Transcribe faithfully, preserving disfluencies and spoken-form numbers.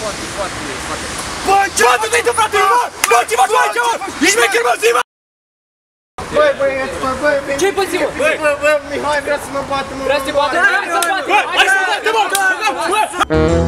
foarte, foarte, foarte. Bă, ce faci tu, frate? Bă, ce faci tu aici, mă? Ești mecher, mă, zi, mă! Băi, băieți, mă, băi, veni. Ce-i pățit, mă? Băi, bă, bă, Mihai vrea să mă bată, mă. Vrea să te bată? Hai să bată! Hai să bate, mă!